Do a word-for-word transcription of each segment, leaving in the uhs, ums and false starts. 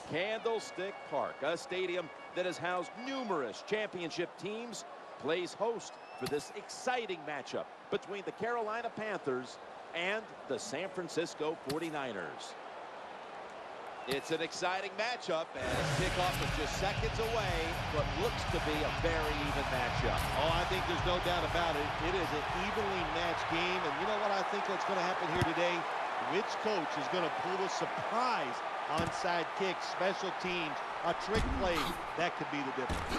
Candlestick Park, a stadium that has housed numerous championship teams, plays host for this exciting matchup between the Carolina Panthers and the San Francisco forty-niners. It's an exciting matchup as kickoff is just seconds away. What looks to be a very even matchup. Oh, I think there's no doubt about it. It is an evenly matched game. And you know what I think what's going to happen here today? Which coach is going to pull a surprise onside kick, special teams, a trick play? That could be the difference.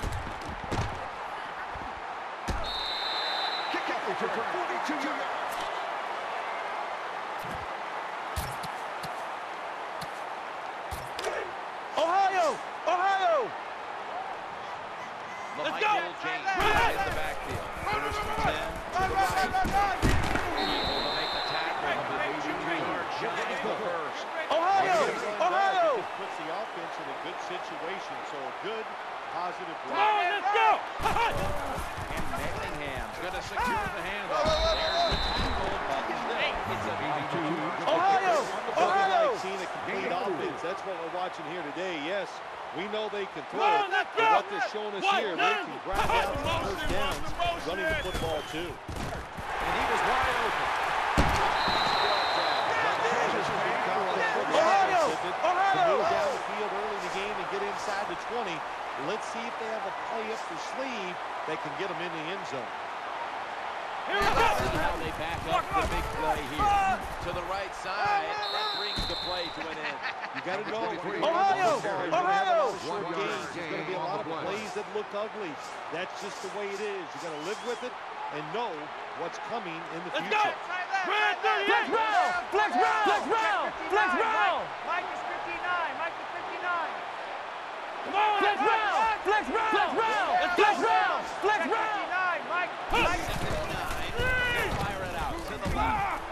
Kick out return, forty-two yards. Ohio! Ohio! Let's go! James in the backfield. First and ten. Run, run, run, run, run! Able to make the tackle. eighty-two-yard shot in the first. Ohio! Ohio! It puts the offense in a good situation. So a good, positive Come on, let's go! And Bellingham's going to secure the handoff. There's the tackle, but still, it's a eighty-two. Ohio! Ohio! Like seeing a complete offense. That's what we're watching here today. Yes, we know they can throw Come on, it, let's but go! what they're showing us here, they can grind out some first downs, running the football too. And he was wide open. Ohio! Ohio! To move down the field early in the game and get inside the twenty. Let's see if they have a play up their sleeve that can get them in the end zone. Here we go! How they back up the big play here. To the right side, that brings the play to an end. You got to know. Ohio! Ohio! Short games. There's going to be a lot of plays that look ugly. That's just the way it is. You got to live with it and know what's coming in the Let's future. go! Flex round! Flex round! Flex round! Flex round! Mike is fifty-nine. Mike is fifty-nine. Come on! Flex round! Flex round! Flex round! Flex round! Flex round! fifty-nine. Mike. Mike. Fire it out to the left.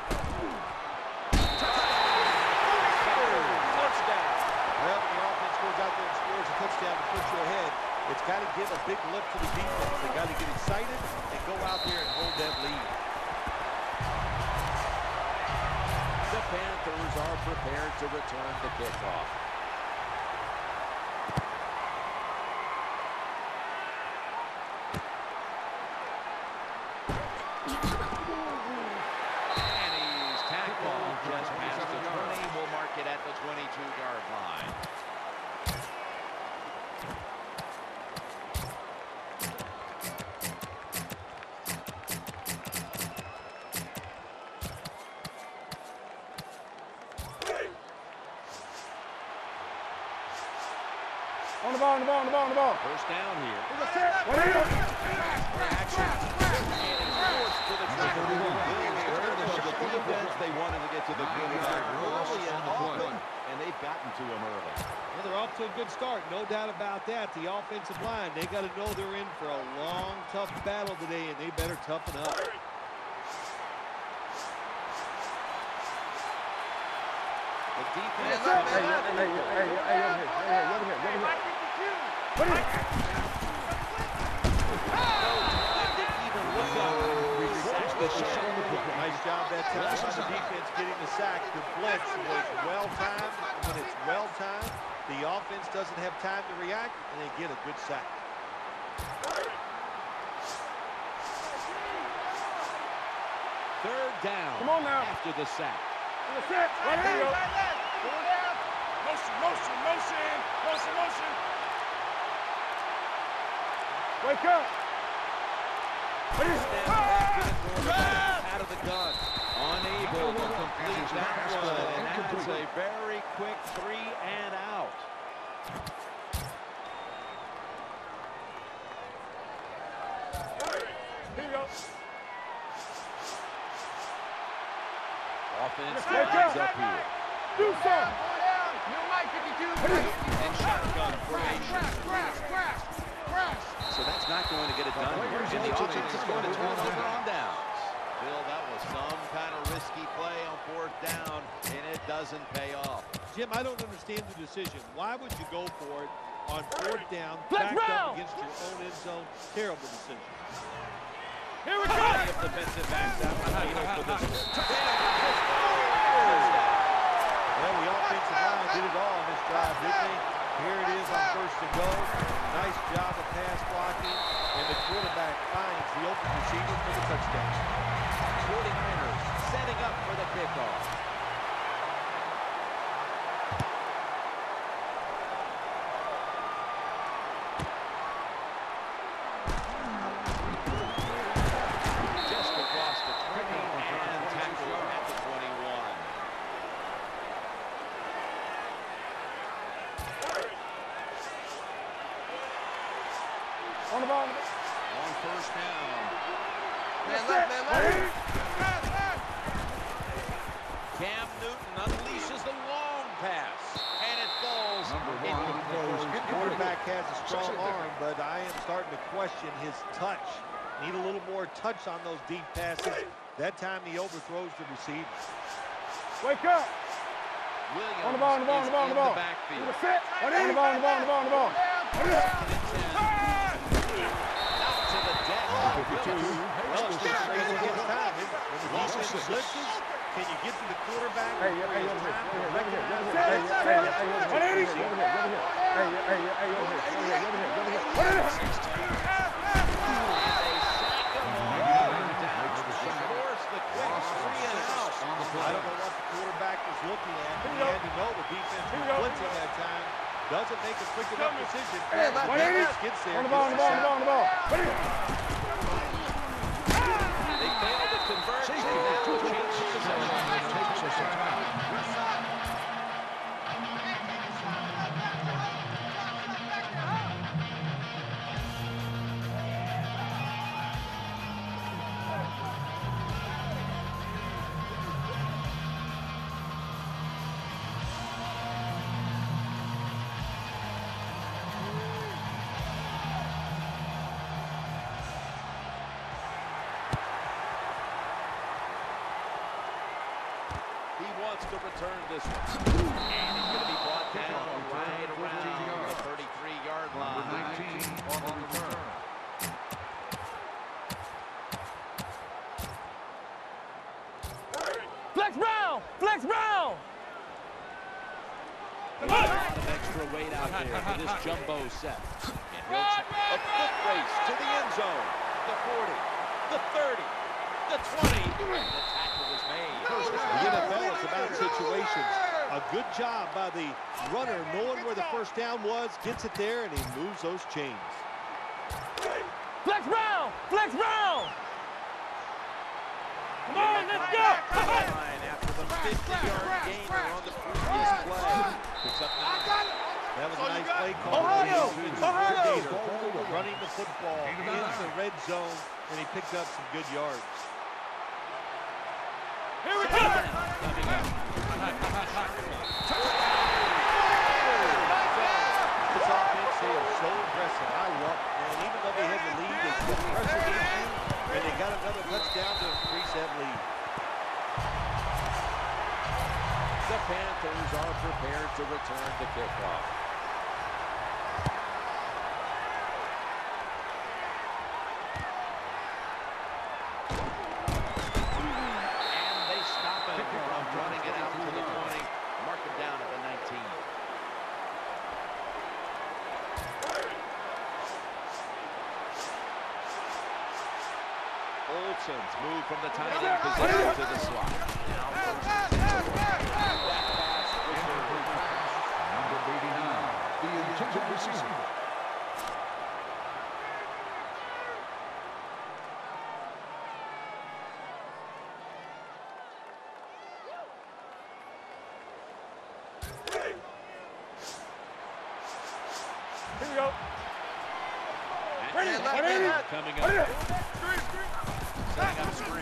Touchdown. Well, the offense goes out there and scores a touchdown to put you ahead. It's got to give a big lift to the defense. They got to get excited and go out there and hold that lead. The Panthers are prepared to return the kickoff. And he's tackled just past the twenty. We'll mark it at the twenty-two-yard line. On the ball, on the ball, on the ball, on the ball. First down here. Action. And he's forced to the track. The defense, they wanted to get to the quarterback early and often, and they've gotten to him early. Well, they're off to a good start, no doubt about that. The offensive line, they got to know they're in for a long, tough battle today, and they better toughen up. The defense. Hey, hey, hey, hey, hey, hey, over here, hey, hey, over here, over here. Mike fifty-two. What is it? Nice job that time. The defense getting the sack. The blitz was well-timed. When it's well-timed, the offense doesn't have time to react, and they get a good sack. Third down. Come on now. After the sack. Right here, yo. Motion, motion, motion, motion, motion. Wake up. Out of the gun. Unable to complete that one. And that's a very quick three and out. Here you go. Offense Wake lines up. up here. Do something. New Mike fifty-two. And shotgun formation. Crash, crash, crash. So that's not going to get it done here. And the offense is going to turn over on downs. Bill, that was some kind of risky play on fourth down, and it doesn't pay off. Jim, I don't understand the decision. Why would you go for it on fourth down, Let's backed round. up against your own end zone? Terrible decision. Here we go. Defensive backs out. How you know for this. Well, the offensive line did it all on this drive, didn't they? go. Nice job of pass blocking, and the quarterback finds the open receiver for the touchdown. forty-niners setting up for the kickoff. Just across the twenty and tackle at the twenty-one. On the ball. On first down. Man left, man left. Cam Newton unleashes the long pass, and it falls incomplete. Quarterback has a strong arm, but I am starting to question his touch. Need a little more touch on those deep passes. That time he overthrows the receiver. Wake up. Williams On the ball, on the ball, on the ball, on the ball. is in the backfield. On the ball, on the ball, on the ball, on the ball. Out to the deck. Well, it's just crazy against time. When the defense blitzes, can you get to the quarterback? Hey, hey, over here, over here, over here, over here. Hey, hey, hey, over here, over here, over here. Hey, hey, hey, over here, over here, over here, over here. What is it? I don't know what the quarterback was looking at, but he had to know the defense was blitzing that time. Doesn't make a quick enough decision. one eighty. Gets there. On the ball, on the ball, on the ball, on the ball. What is it? They failed to convert. They now change possession. He wants to return this one. And he's going to be brought down right around the thirty-three-yard line. nineteen on the return. Flex Brown! Flex Brown! An extra weight out there for this jumbo set. And Wilson, a foot race to the end zone. The forty, the thirty, the twenty. And the tackle was made. The N F L is about situations. A good job by the runner knowing where the first down was, gets it there, and he moves those chains. Flex Brown! Flex Brown! Come on, let's go! Line after the fifty-yard gainer on the previous play. Picks up nine. That was a nice play call. Ohio! Ohio! Gator running the football in the red zone, and he picked up some good yards. Here we go! Coming up. This offense, they are so aggressive. I love it. And even though they had the lead, they put pressure against you, and they got another touchdown to increase that lead. The Panthers are prepared to return the kickoff. And they stop him from running it out to the twenty. Mark him down at the nineteen. Olsen's move from the tight end position to the slot. Now Number eighty-nine, the intended receiver. Here we go. Coming up. Setting up screen.